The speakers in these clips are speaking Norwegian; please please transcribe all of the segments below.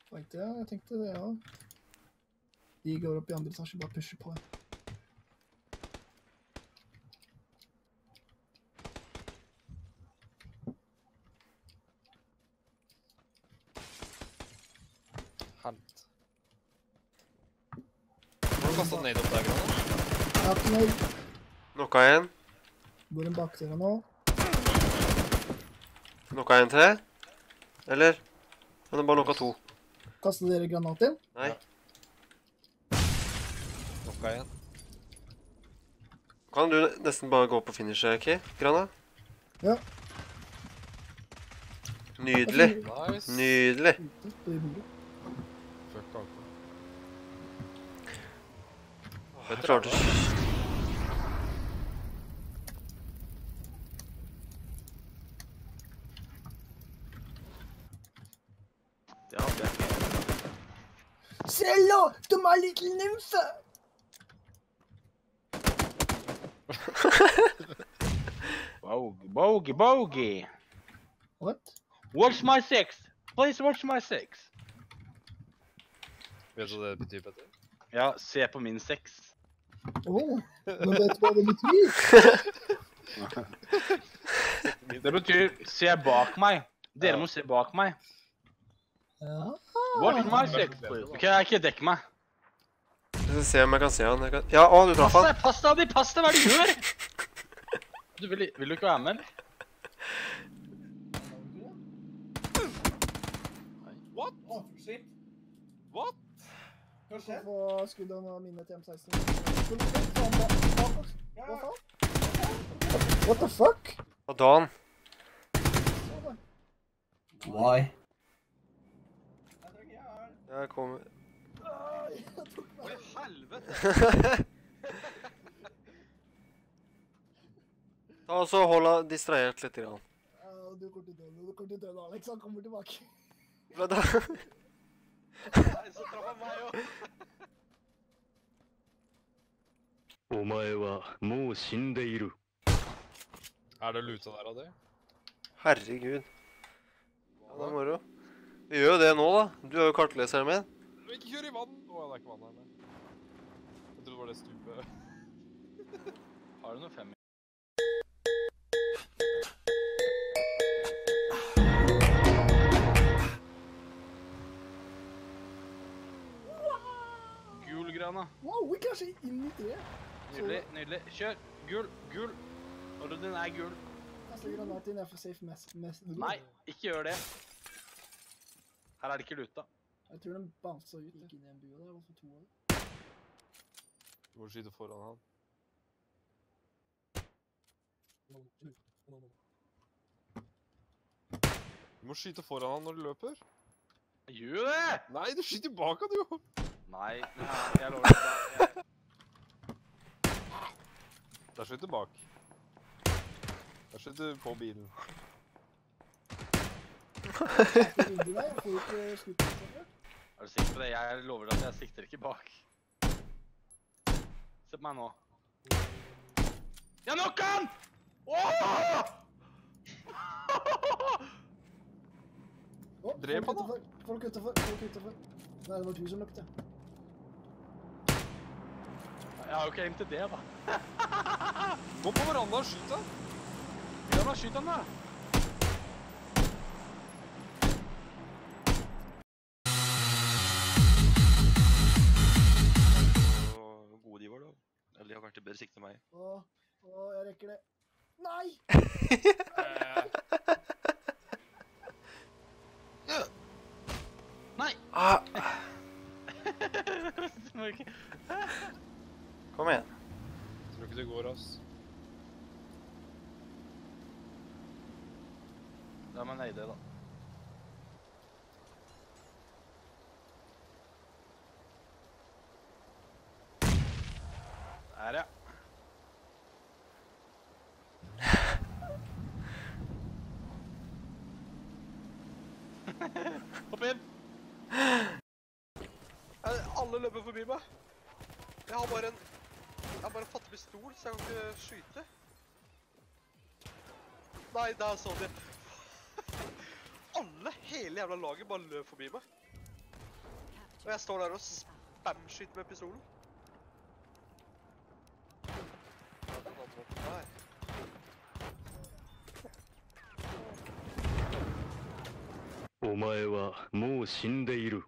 Fight, ja, jeg tenkte det, ja. De går opp i andre etasje, bare pusher på. Helvete. Har du kastet ned opp der, Grana? Jeg har ikke ned. Nokka en. Går en bakdøra nå. Nokka en til. Eller? Men det er bare nokka to. Kastet dere granat inn? Nei. Nokka igjen. Kan du nesten bare gå på finisher, Ki? Grana? Ja. Nydelig. Nice. Nydelig. På det bordet. Fuck alt. Jeg klarte ikke. Det hadde jeg ikke. Sello! Du my little nymphe! Bogey. What? Watch my six. Please watch my six. Vet du hva det betyr, Petter? Ja, se på min sex. Åh, men vet du hva det betyr? Det betyr se bak meg. Dere må se bak meg. Ja. Watch my sex, please. Ok, jeg ikke dekk meg. Jeg skal se om jeg kan se han. Ja, å, du traff han. Pass deg, hva er det du gjør? Du vil du ikke være med, eller? What? What? Hva skjer? Få skuddet av mine til M16. Hva faen? What the fuck? Og Dan. Why? Jeg kommer. Oi, helvete! Ta og så hold han distrahert litt grann. Du kommer til å dø, Alex. Han kommer tilbake. Hva da? Nei, så traff han meg også. お前はもう死んでいる。 Er det luta der av det? Herregud. Ja, det er moro. Vi gjør jo det nå, da. Du er jo kartleseren min. Du vil ikke kjøre i vann! Åh, det er ikke vann her, nei. Jeg trodde det var det stupet. Har du noe fem? Gul grana. Wow, vi kanskje inn i det. Nydelig, nydelig. Kjør. Gul. Når den er gul. Kaster granat inn, jeg får safe mest. Nei, ikke gjør det. Her er det ikke luta. Jeg tror den bouncer ut. Ikke inn i en bue der, og så to av det. Du må skyte foran han. Du må skyte foran han når du løper. Gjør det! Nei, du skyter bak han jo! Nei, jeg lover deg. Der skyter du bak. Der skyter du på bilen. Jeg får ikke skutt. Er du sikker på det? Jeg lover deg at jeg sikter ikke bak. Se på meg nå. Jeg knocker han! Åh! Drep han da. Folk utenfor. Nei, det var du som lukte. Jeg har jo ikke aim til det, da. Gå på verandaen og skyt han. Ja, da skyt han da. Hvor gode de var da. Eller de har vært i bedre sikte enn meg. Åh, jeg rekker det. Nei! Nei! Ah. Kom igjen. Tror ikke det går, ass. Da må jeg nøye det, da. Der, ja. Hopp inn! Alle løper forbi meg. Jeg har bare en fattig pistol, så jeg kan ikke skyte. Nei, der så de. Hele jævla laget bare løp forbi meg. Og jeg står der og spamskyter med pistolen. Ja, den andre oppe der. お前はもう死んでいる。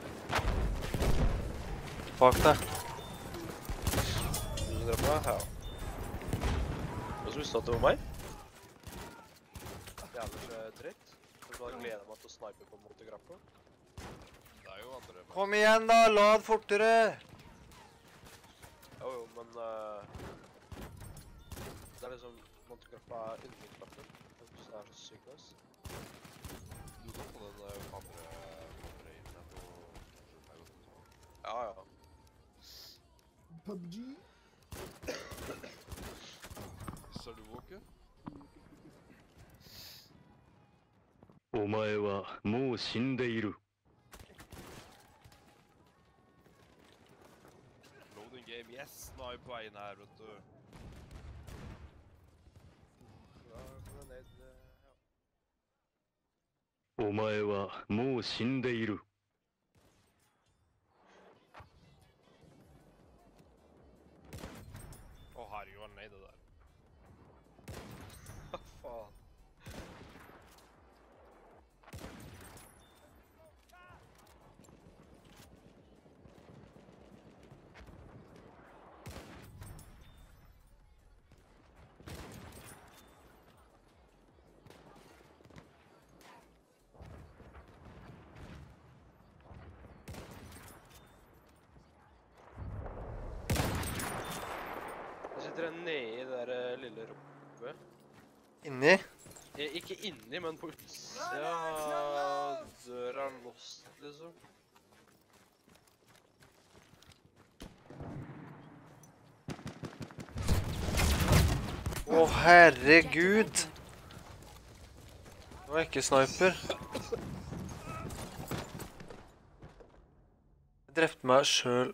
Bak deg. Du dreper meg? Ja. Hva som visste at det var meg? Jævlig dritt. Så bare gleder meg til å snipe på Montegrappo. Det er jo andre... Kom igjen da, lad fortere! Jo, men... det er liksom... Montegrappo er underklappen. Så det er så sykt nice. Du kan få den andre øynene på... Ja, ja. PUBG. Ser du Walker? お前はもう死んでいる。 Loading game, yes! Nå er vi på veien her, vet du. Ja, kom ned, ja. お前はもう死んでいる。 Å, herregud, var nede der. Hva faen? Jeg sitter nede i det der lille rommet. Inni? Ikke inni, men på utsida. Døra er låst, liksom. Å, herregud! Det var ikke sniper. Jeg drepte meg selv.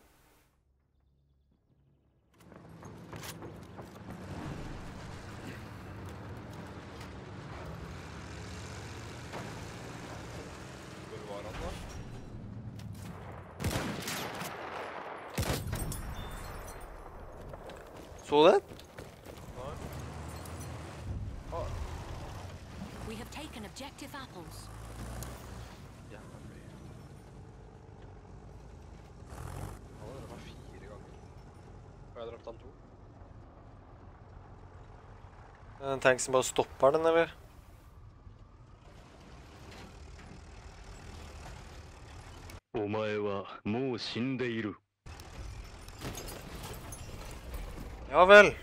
Hvor var han da? Så det? Nei. We have taken objective apples. Jævla fly. Han har drept meg 4 ganger. Og jeg drepte han 2. En tank som bare stopper den, eller? お前はもう死んでいる。 Ja vel.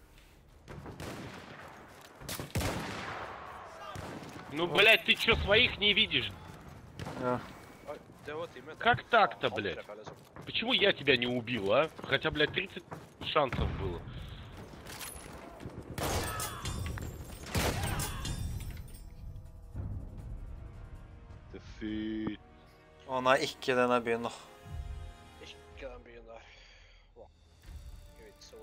Ну, блядь, ты чё, своих не видишь? Ja. Oi, det var teamet. Как так-то, Han блядь? dreper jeg, liksom. Почему я тебя не убил, а? Хотя, блядь, 30 шансов было. Ты фи... Å nei, ikke denne byen da. Ikke den byen der. Wow. Jeg vet så...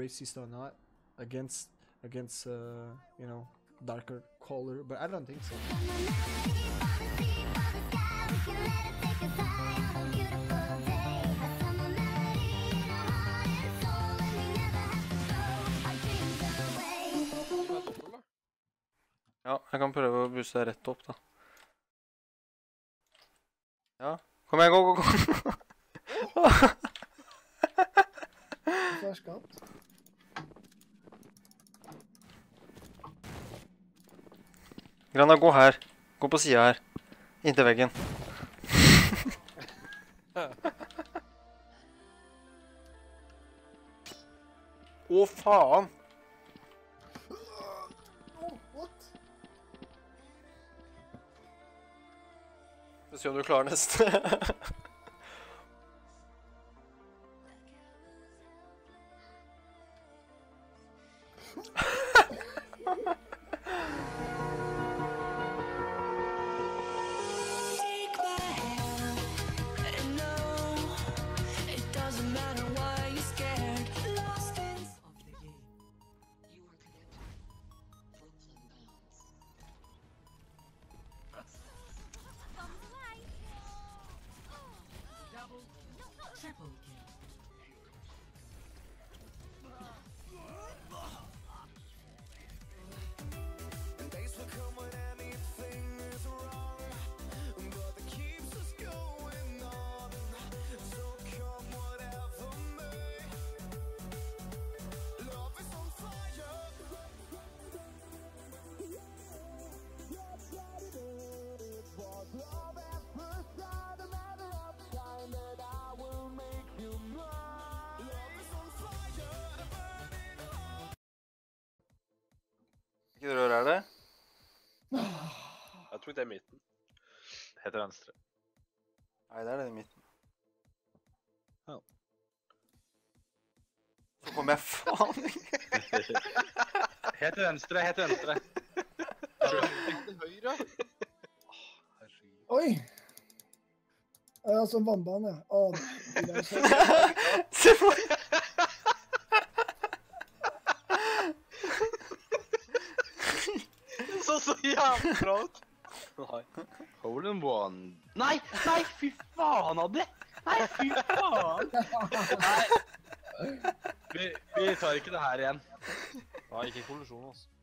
racist or not against you know, darker color, but I don't think so. Ja, jeg kan prøve å booste deg rett opp, da. Ja, kom igjen, gå! Hvorfor er skapt? Grana, gå her. Gå på siden her. Inntil veggen. Å, faen! Oh, what? Få se om du klarer neste. Hvilket rør er det? Jeg tror det er midten. Helt til venstre. Nei, det er det i midten. Ja. Så kom jeg faen ikke. Helt til venstre, helt til venstre. Til høyre. Herregud. Oi! Ja, som vannbane. Se på Så jævlig bra ut. Nei. Hole in one. Nei, nei, fy faen, Addi. Nei, fy faen. Nei. Vi tar ikke det her igjen. Nei, ikke kollisjon, altså.